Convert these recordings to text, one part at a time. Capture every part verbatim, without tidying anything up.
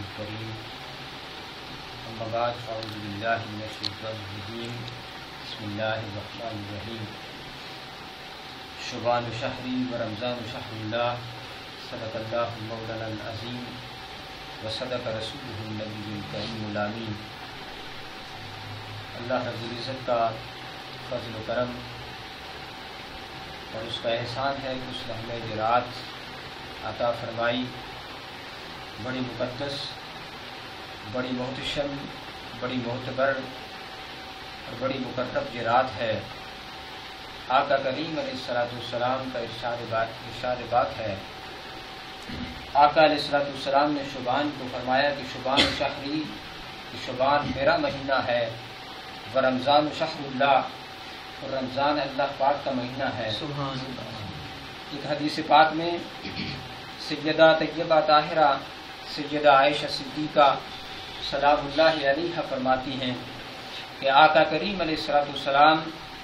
الكريم أما بعد فأعوذ بالله من الشيطان الرجيم بسم الله الرحمن الرحيم شعبان شهری ورمضان شهر الله صدق الله مولانا العظيم وصدق رسوله النبي الكريم الأمين۔ اللہ رب العزت کا فضل و کرم اور اس کا احسان ہے کہ اس نے ہمیں یہ رات عطا فرمائی، بڑی مقدس، بڑی محتشم، بڑی معتبر اور بڑی مقرب یہ رات ہے۔ آقا کریم علیہ الصلوۃ والسلام کا ارشاد بات ارشاد بات ہے، آقا علیہ الصلوۃ والسلام نے شعبان کو فرمایا کہ شعبان شہری، کہ شعبان میرا مہینہ ہے، ورمضان شہر اللہ، اور رمضان اللہ پاک کا مہینہ ہے۔ سبحان اللہ۔ ایک حدیث پاک میں سیدہ طیبہ طاہرہ سیدہ عائشہ صدیقہ سلام اللہ علیہا فرماتی ہیں کہ آقا کریم علیہ الصلوۃ والسلام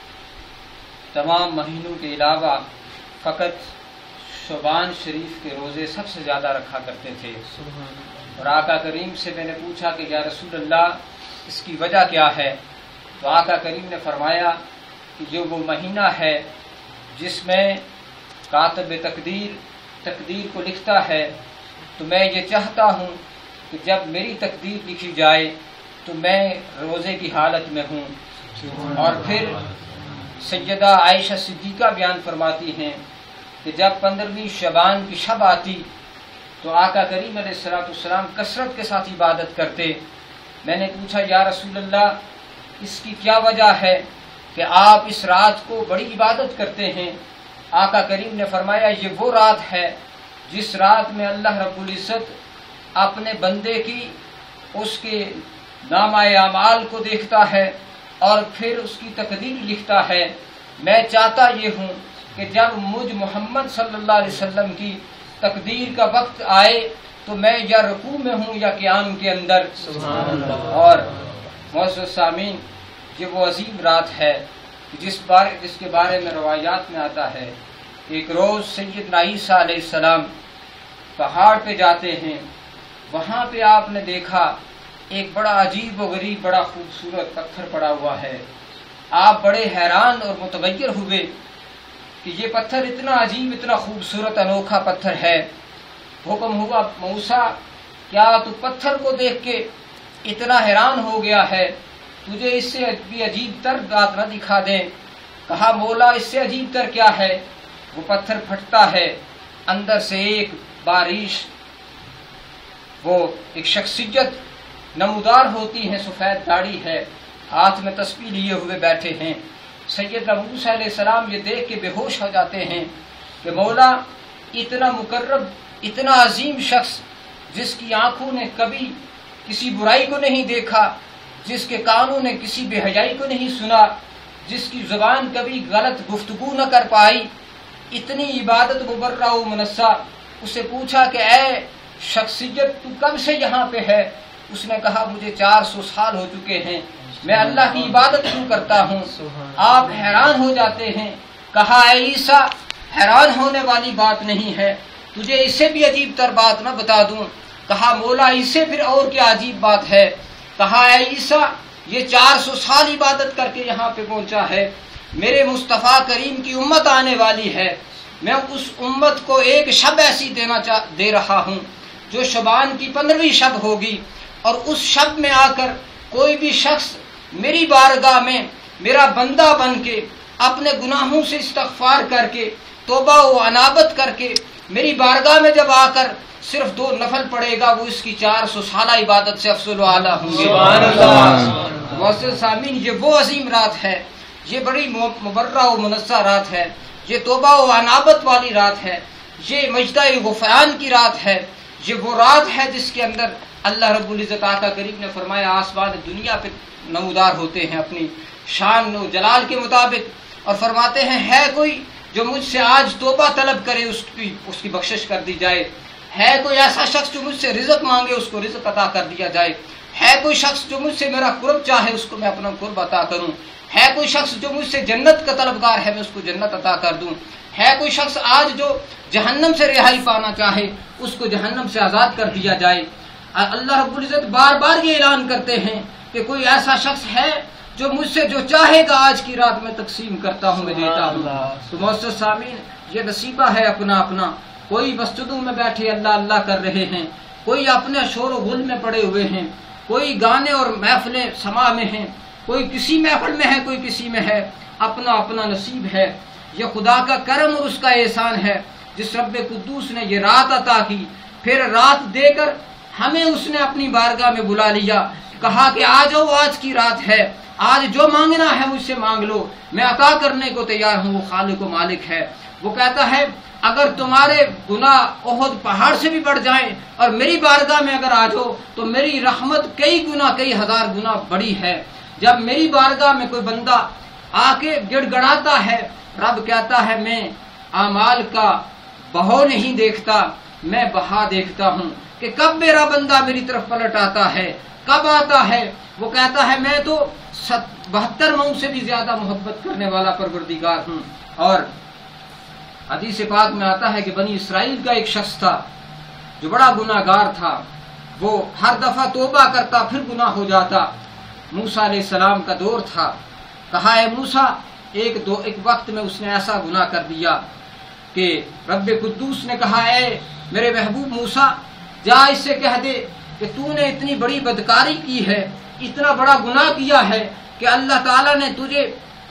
تمام مہینوں کے علاوہ فقط شعبان شریف کے روزے سب سے زیادہ رکھا کرتے تھے۔ اور آقا کریم سے میں نے پوچھا کہ یا رسول اللہ اس کی وجہ کیا ہے؟ تو آقا کریم نے فرمایا کہ جو وہ مہینہ ہے جس میں کاتب تقدیر تقدیر کو لکھتا ہے، تو میں یہ چاہتا ہوں کہ جب میری تقدیر لکھی جائے تو میں روزے کی حالت میں ہوں۔ اور پھر سیدہ عائشہ صدیقہ بیان فرماتی ہیں کہ جب پندرہویں شعبان کی شب آتی تو آقا کریم علیہ الصلوۃ والسلام کثرت کے ساتھ عبادت کرتے۔ میں نے پوچھا یا رسول اللہ اس کی کیا وجہ ہے کہ آپ اس رات کو بڑی عبادت کرتے ہیں؟ آقا کریم نے فرمایا یہ وہ رات ہے جس رات میں اللہ رب العزت اپنے بندے کی اس کے نامہ اعمال کو دیکھتا ہے اور پھر اس کی تقدیر لکھتا ہے۔ میں چاہتا یہ ہوں کہ جب مجھ محمد صلی اللہ علیہ وسلم کی تقدیر کا وقت آئے تو میں یا رکوع میں ہوں یا قیام کے اندر۔ سبحان اللہ۔ اور معزز سامعین، یہ وہ عظیم رات ہے جس بارے جس کے بارے میں روایات میں آتا ہے، ایک روز سیدنا عیسیٰ علیہ السلام پہاڑ پہ جاتے ہیں، وہاں پہ آپ نے دیکھا ایک بڑا عجیب و غریب بڑا خوبصورت پتھر پڑا ہوا ہے۔ آپ بڑے حیران اور متغیر ہوئے کہ یہ پتھر اتنا عجیب، اتنا خوبصورت انوکھا پتھر ہے۔ حکم ہوا موسیٰ کیا تو پتھر کو دیکھ کے اتنا حیران ہو گیا ہے؟ تجھے اس سے بھی عجیب تر بات نہ دکھا دیں؟ کہا مولا اس سے عجیب تر کیا ہے؟ وہ پتھر پھٹتا ہے، اندر سے ایک بارش، وہ ایک شخصیت نمودار ہوتی ہے، سفید داڑھی ہے، ہاتھ میں تسبیح لیے ہوئے بیٹھے ہیں۔ سیدنا موسیٰ علیہ السلام یہ دیکھ کے بے ہوش ہو جاتے ہیں کہ مولا اتنا مقرب، اتنا عظیم شخص جس کی آنکھوں نے کبھی کسی برائی کو نہیں دیکھا، جس کے کانوں نے کسی بے حیائی کو نہیں سنا، جس کی زبان کبھی غلط گفتگو نہ کر پائی، اتنی عبادت مبرہ و منسہ۔ اسے پوچھا کہ اے شخصیت تو کب سے یہاں پہ ہے؟ اس نے کہا مجھے چار سو سال ہو چکے ہیں، میں اللہ کی عبادت کیوں کرتا ہوں؟ آپ حیران ہو جاتے ہیں۔ کہا اے عیسیٰ حیران ہونے والی بات نہیں ہے، تجھے اس سے بھی عجیب تر بات نہ بتا دوں؟ کہا مولا اس سے پھر اور کیا عجیب بات ہے؟ کہا اے عیسیٰ یہ چار سو سال عبادت کر کے یہاں پہ پہنچا ہے، میرے مصطفیٰ کریم کی امت آنے والی ہے، میں اس امت کو ایک شب ایسی دینا چاہ دے رہا ہوں جو شعبان کی پندرہویں شب ہوگی، اور اس شب میں آ کر کوئی بھی شخص میری بارگاہ میں میرا بندہ بن کے اپنے گناہوں سے استغفار کر کے توبہ و انابت کر کے میری بارگاہ میں جب آ کر صرف دو نفل پڑے گا وہ اس کی چار سو سالہ عبادت سے افضل و اعلیٰ ہوں گے۔ معزز سامعین، یہ وہ عظیم رات ہے، یہ بڑی مبرہ و منزہ رات ہے، یہ توبہ و انابت والی رات ہے، یہ مجدہ غفران کی رات ہے، یہ وہ رات ہے جس کے اندر اللہ رب العزت آقا کریم نے فرمایا آسمان دنیا پہ نمودار ہوتے ہیں اپنی شان و جلال کے مطابق، اور فرماتے ہیں ہے کوئی جو مجھ سے آج توبہ طلب کرے اس کی اس کی بخشش کر دی جائے، ہے کوئی ایسا شخص جو مجھ سے رزق مانگے اس کو رزق عطا کر دیا جائے، ہے کوئی شخص جو مجھ سے میرا قرب چاہے اس کو میں اپنا قرب عطا کروں، ہے کوئی شخص جو مجھ سے جنت کا طلبگار ہے میں اس کو جنت عطا کر دوں، ہے کوئی شخص آج جو جہنم سے رہائی پانا چاہے اس کو جہنم سے آزاد کر دیا جائے، اللہ رب العزت بار بار یہ اعلان کرتے ہیں کہ کوئی ایسا شخص ہے جو مجھ سے جو چاہے گا آج کی رات میں تقسیم کرتا ہوں، میں دیتا ہوں۔ تو معزز سامعین، یہ نصیبہ ہے اپنا اپنا۔ کوئی مسجدوں میں بیٹھے اللہ اللہ کر رہے ہیں، کوئی اپنے شور و غل میں پڑے ہوئے ہیں، کوئی گانے اور محفلیں سما میں ہیں، کوئی کسی محفل میں ہے، کوئی کسی میں ہے، اپنا اپنا نصیب ہے۔ یہ خدا کا کرم اور اس کا احسان ہے جس رب قدوس نے یہ رات عطا کی، پھر رات دے کر ہمیں اس نے اپنی بارگاہ میں بلا لیا، کہا کہ آ جاؤ، آج کی رات ہے، آج جو مانگنا ہے مجھ سے مانگ لو، میں عطا کرنے کو تیار ہوں۔ وہ خالق و مالک ہے۔ وہ کہتا ہے اگر تمہارے گناہ احد پہاڑ سے بھی بڑھ جائیں اور میری بارگاہ میں اگر آ جاؤ تو میری رحمت کئی گنا کئی ہزار گنا بڑی ہے۔ جب میری بارگاہ میں کوئی بندہ آ کے گڑ گڑاتا ہے، رب کہتا ہے میں اعمال کا بہو نہیں دیکھتا، میں بہا دیکھتا ہوں کہ کب میرا بندہ میری طرف پلٹ آتا ہے، کب آتا ہے۔ وہ کہتا ہے میں تو بہتر مئو سے بھی زیادہ محبت کرنے والا پروردگار ہوں۔ اور حدیث پاک میں آتا ہے کہ بنی اسرائیل کا ایک شخص تھا جو بڑا گناہ گار تھا، وہ ہر دفعہ توبہ کرتا پھر گناہ ہو جاتا۔ موسیٰ علیہ السلام کا دور تھا، کہا اے موسیٰ، ایک دو ایک وقت میں اس نے ایسا گناہ کر دیا کہ رب قدوس نے کہا اے میرے محبوب موسیٰ، جا اس سے کہہ دے کہ تو نے اتنی بڑی بدکاری کی ہے، اتنا بڑا گناہ کیا ہے کہ اللہ تعالیٰ نے تجھے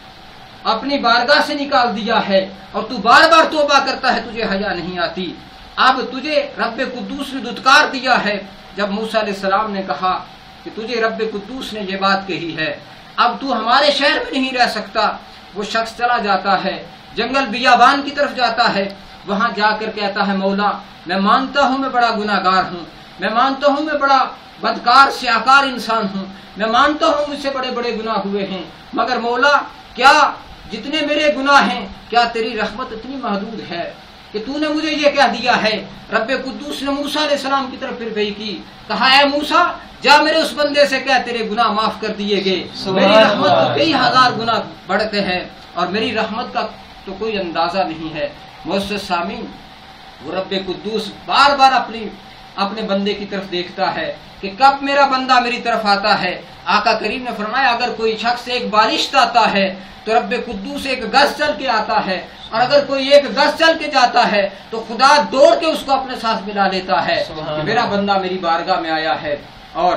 اپنی بارگاہ سے نکال دیا ہے اور تو بار بار توبہ کرتا ہے، تجھے حیا نہیں آتی۔ اب تجھے رب قدوس نے دھتکار دیا ہے۔ جب موسیٰ علیہ السلام نے کہا کہ تجھے رب قدوس نے یہ بات کہی ہے، اب تو ہمارے شہر میں نہیں رہ سکتا، وہ شخص چلا جاتا ہے، جنگل بیابان کی طرف جاتا ہے، وہاں جا کر کہتا ہے مولا میں مانتا ہوں میں بڑا گناہ گار ہوں، میں مانتا ہوں میں بڑا بدکار سیاکار انسان ہوں، میں مانتا ہوں مجھ سے بڑے بڑے گناہ ہوئے ہیں، مگر مولا کیا جتنے میرے گناہ ہیں کیا تیری رحمت اتنی محدود ہے کہ تو نے مجھے یہ کہہ دیا ہے۔ رب قدوس نے موسیٰ علیہ السلام کی طرف پھر وحی کی، کہا اے موسیٰ جا میرے اس بندے سے کہہ تیرے گناہ معاف کر دیے گئے، میری رحمت تو کئی ہزار گناہ بڑھتے ہیں اور میری رحمت کا تو کوئی اندازہ نہیں ہے۔ معزز سامعین، وہ رب قدوس بار بار اپنی اپنے بندے کی طرف دیکھتا ہے کہ کب میرا بندہ میری طرف آتا ہے۔ آقا کریم نے فرمایا اگر کوئی شخص ایک بارش آتا ہے تو رب قدوس ایک گز چل کے آتا ہے، اور اگر کوئی ایک گز چل کے جاتا ہے تو خدا دوڑ کے اس کو اپنے ساتھ ملا لیتا ہے کہ میرا بندہ میری بارگاہ میں آیا ہے۔ اور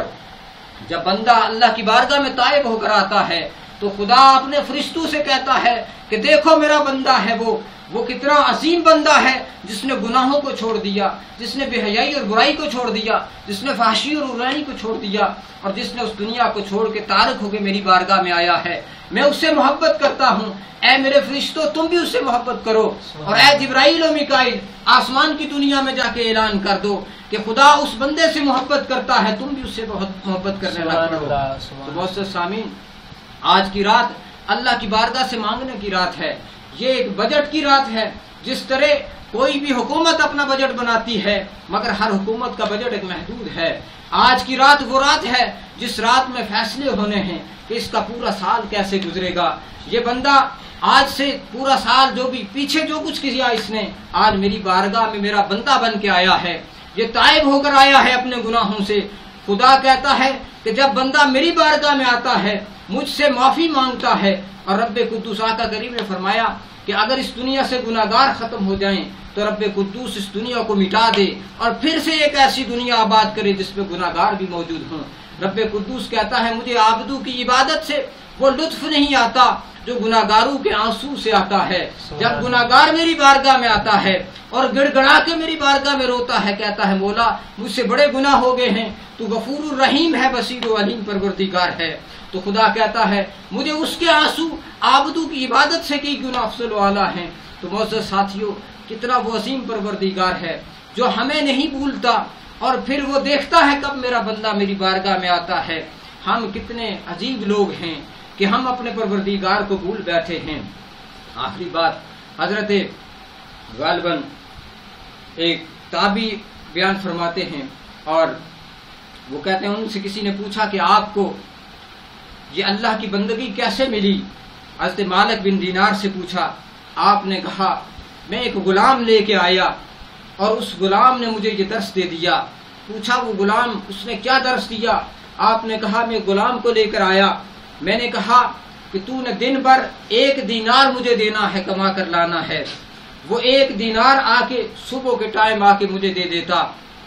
جب بندہ اللہ کی بارگاہ میں تائب ہو کر آتا ہے تو خدا اپنے فرشتوں سے کہتا ہے کہ دیکھو میرا بندہ ہے وہ وہ کتنا عظیم بندہ ہے جس نے گناہوں کو چھوڑ دیا، جس نے بے حیائی اور برائی کو چھوڑ دیا، جس نے فحشی اور برائیوں کو چھوڑ دیا، اور جس نے اس دنیا کو چھوڑ کے تارک ہو کے میری بارگاہ میں آیا ہے۔ میں اس سے محبت کرتا ہوں، اے میرے فرشتوں تم بھی اس سے محبت کرو، اور اے جبرائیل و میکائیل آسمان کی دنیا میں جا کے اعلان کر دو کہ خدا اس بندے سے محبت کرتا ہے، تم بھی اس سے بہت محبت کرنے لگ پڑو۔ تو معزز سامعین، آج کی رات اللہ کی بارگاہ سے مانگنے کی رات ہے، یہ ایک بجٹ کی رات ہے۔ جس طرح کوئی بھی حکومت اپنا بجٹ بناتی ہے مگر ہر حکومت کا بجٹ ایک محدود ہے، آج کی رات وہ رات ہے جس رات میں فیصلے ہونے ہیں کہ اس کا پورا سال کیسے گزرے گا۔ یہ بندہ آج سے پورا سال جو بھی پیچھے جو کچھ کیا اس نے، آج میری بارگاہ میں میرا بندہ بن کے آیا ہے، یہ تائب ہو کر آیا ہے اپنے گناہوں سے۔ خدا کہتا ہے کہ جب بندہ میری بارگاہ میں آتا ہے مجھ سے معافی مانگتا ہے، اور رب قدوس آقا کریم نے فرمایا کہ اگر اس دنیا سے گناہگار ختم ہو جائیں تو رب قدوس اس دنیا کو مٹا دے اور پھر سے ایک ایسی دنیا آباد کرے جس میں گناہگار بھی موجود ہوں۔ رب قدوس کہتا ہے مجھے عابدوں کی عبادت سے وہ لطف نہیں آتا جو گناہگاروں کے آنسو سے آتا ہے۔ جب گناہگار میری بارگاہ میں آتا ہے اور گڑ گڑا کے میری بارگاہ میں روتا ہے، کہتا ہے مولا مجھ سے بڑے گناہ ہو گئے ہیں، تو غفور الرحیم ہے، بصیر و علیم پروردگار ہے، تو خدا کہتا ہے مجھے اس کے آنسو عابدوں کی عبادت سے کئی گنا افضل و اعلیٰ ہیں۔ تو معزز ساتھیوں، کتنا وہ عظیم پروردگار ہے جو ہمیں نہیں بھولتا، اور پھر وہ دیکھتا ہے کب میرا بندہ میری بارگاہ میں آتا ہے۔ ہم کتنے عجیب لوگ ہیں کہ ہم اپنے پروردگار کو بھول بیٹھے ہیں۔ آخری بات حضرت غالباً ایک تابعی بیان فرماتے ہیں، اور وہ کہتے ہیں ان سے کسی نے پوچھا کہ آپ کو یہ اللہ کی بندگی کیسے ملی؟ حضرت مالک بن دینار سے پوچھا، آپ نے کہا میں ایک غلام لے کے آیا اور اس غلام نے مجھے یہ درس دے دیا، پوچھا وہ غلام اس نے کیا درس دیا؟ آپ نے کہا میں غلام کو لے کر آیا، میں نے کہا کہ تو نے دن بھر ایک دینار مجھے دینا ہے، کما کر لانا ہے۔ وہ ایک دینار آ کے صبح کے ٹائم آ کے مجھے دے دیتا،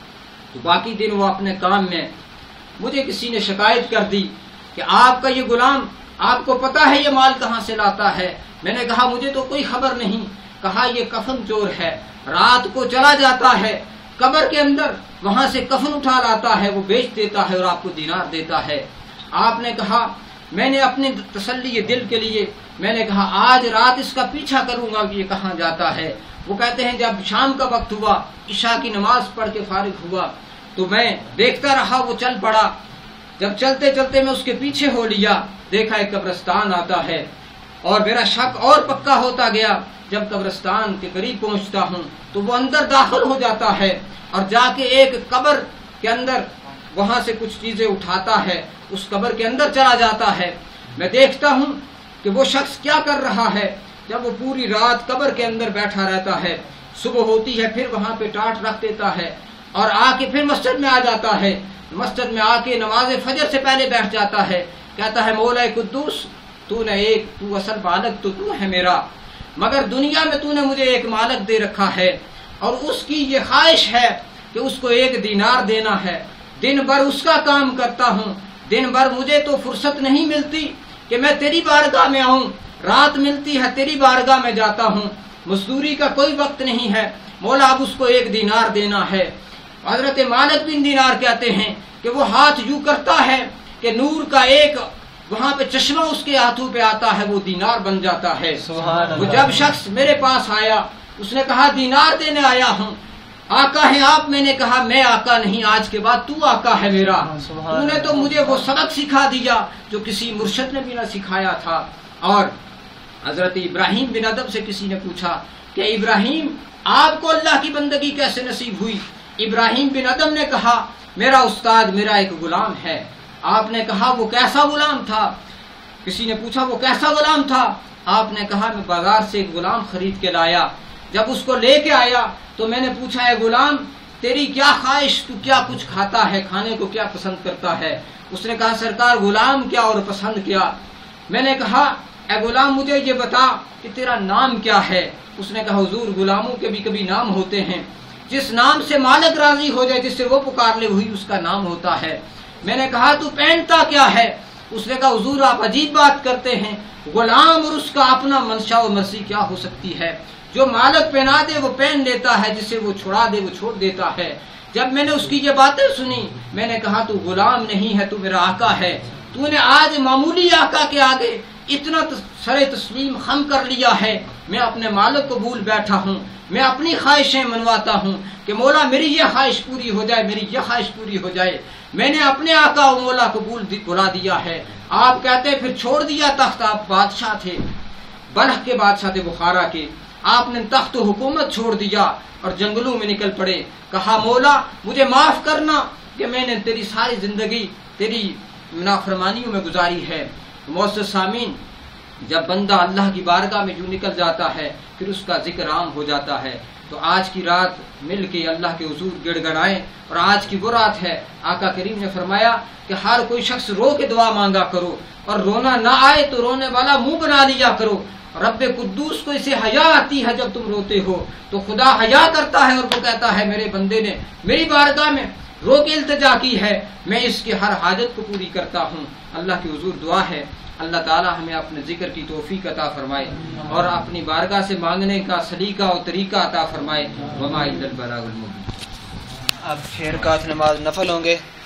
تو باقی دن وہ اپنے کام میں۔ مجھے کسی نے شکایت کر دی کہ آپ کا یہ غلام، آپ کو پتا ہے یہ مال کہاں سے لاتا ہے؟ میں نے کہا مجھے تو کوئی خبر نہیں۔ کہا یہ کفن چور ہے، رات کو چلا جاتا ہے قبر کے اندر، وہاں سے کفن اٹھا لاتا ہے، وہ بیچ دیتا ہے اور آپ کو دینار دیتا ہے۔ آپ نے کہا میں نے اپنی تسلی دل کے لیے میں نے کہا آج رات اس کا پیچھا کروں گا کہ یہ کہاں جاتا ہے۔ وہ کہتے ہیں جب شام کا وقت ہوا، عشاء کی نماز پڑھ کے فارغ ہوا تو میں دیکھتا رہا، وہ چل پڑا۔ جب چلتے چلتے میں اس کے پیچھے ہو لیا، دیکھا ایک قبرستان آتا ہے اور میرا شک اور پکا ہوتا گیا۔ جب قبرستان کے قریب پہنچتا ہوں تو وہ اندر داخل ہو جاتا ہے اور جا کے ایک قبر کے اندر وہاں سے کچھ چیزیں اٹھاتا ہے، اس قبر کے اندر چلا جاتا ہے۔ میں دیکھتا ہوں کہ وہ شخص کیا کر رہا ہے۔ جب وہ پوری رات قبر کے اندر بیٹھا رہتا ہے، صبح ہوتی ہے پھر وہاں پہ ٹاٹ رکھ دیتا ہے اور آ کے پھر مسجد میں آ جاتا ہے۔ مسجد میں آ کے نماز فجر سے پہلے بیٹھ جاتا ہے، کہتا ہے مولا قدوس تو نے ایک تو اصل مالک تو تو ہے میرا، مگر دنیا میں تو نے مجھے ایک مالک دے رکھا ہے اور اس کی یہ خواہش ہے کہ اس کو ایک دینار دینا ہے۔ دن بھر اس کا کام کرتا ہوں، دن بھر مجھے تو فرصت نہیں ملتی کہ میں تیری بارگاہ میں آؤں، رات ملتی ہے تیری بارگاہ میں جاتا ہوں، مزدوری کا کوئی وقت نہیں ہے، مولا اب اس کو ایک دینار دینا ہے۔ حضرت مالک بن دینار کہتے ہیں کہ وہ ہاتھ یوں کرتا ہے کہ نور کا ایک وہاں پہ چشمہ اس کے ہاتھوں پہ آتا ہے، وہ دینار بن جاتا ہے۔ وہ جب شخص میرے پاس آیا، اس نے کہا دینار دینے آیا ہوں، آقا ہے آپ؟ میں نے کہا میں آقا نہیں، آج کے بعد تو آقا ہے میرا، تو نے تو مجھے وہ سبق سکھا دیا جو کسی مرشد نے بھی نہ سکھایا تھا۔ اور حضرت ابراہیم بن ادم سے کسی نے پوچھا کہ ابراہیم آپ کو اللہ کی بندگی کیسے نصیب ہوئی؟ ابراہیم بن ادم نے کہا میرا استاد میرا ایک غلام ہے۔ آپ نے کہا وہ کیسا غلام تھا؟ کسی نے پوچھا وہ کیسا غلام تھا؟ آپ نے کہا میں بازار سے ایک غلام خرید کے لایا، جب اس کو لے کے آیا تو میں نے پوچھا اے غلام تیری کیا خواہش، تو کیا کچھ کھاتا ہے، کھانے کو کیا پسند کرتا ہے؟ اس نے کہا سرکار غلام کیا اور پسند کیا؟ میں نے کہا اے غلام مجھے یہ بتا کہ تیرا نام کیا ہے؟ اس نے کہا حضور غلاموں کے بھی کبھی نام ہوتے ہیں، جس نام سے مالک راضی ہو جائے، جس سے وہ پکار لے وہی اس کا نام ہوتا ہے۔ میں نے کہا تو پہنتا کیا ہے؟ اس نے کہا حضور آپ عجیب بات کرتے ہیں، غلام اور اس کا اپنا منشا و مرضی کیا ہو سکتی ہے؟ جو مالک پہنا دے وہ پہن لیتا ہے، جسے وہ چھڑا دے وہ چھوڑ دیتا ہے۔ جب میں نے اس کی یہ باتیں سنی میں نے کہا تو غلام نہیں ہے، تو میرا آقا ہے۔ تو نے آج معمولی آقا کے آگے اتنا سر تسلیم خم کر لیا ہے۔ میں اپنے مالک کو بھول بیٹھا ہوں، میں اپنی خواہشیں منواتا ہوں کہ مولا میری یہ خواہش پوری ہو جائے، میری یہ خواہش پوری ہو جائے۔ میں نے اپنے آقا و مولا کو بھول بلا دیا ہے۔ آپ کہتے ہیں پھر چھوڑ دیا تخت، آپ بادشاہ تھے، بلخ کے بادشاہ تھے بخارا کے، آپ نے تخت و حکومت چھوڑ دیا اور جنگلوں میں نکل پڑے۔ کہا مولا مجھے معاف کرنا کہ میں نے تیری ساری زندگی تیری نافرمانیوں میں گزاری ہے۔ معزز سامعین، جب بندہ اللہ کی بارگاہ میں جو نکل جاتا ہے پھر اس کا ذکر عام ہو جاتا ہے۔ تو آج کی رات مل کے اللہ کے حضور گڑ گڑائیں، اور آج کی وہ رات ہے آقا کریم نے فرمایا کہ ہر کوئی شخص رو کے دعا مانگا کرو، اور رونا نہ آئے تو رونے والا منہ بنا لیا کرو۔ رب قدوس کو اسے حیا آتی ہے، جب تم روتے ہو تو خدا حیا کرتا ہے اور وہ کہتا ہے میرے بندے نے میری بارگاہ میں رو کے التجا کی ہے، میں اس کی ہر حاجت کو پوری کرتا ہوں۔ اللہ کی حضور دعا ہے اللہ تعالی ہمیں اپنے ذکر کی توفیق عطا فرمائے اور اپنی بارگاہ سے مانگنے کا سلیقہ اور طریقہ عطا فرمائے۔ وما الا البلاغ المبین۔ اب پھر کا نماز نفل ہوں گے۔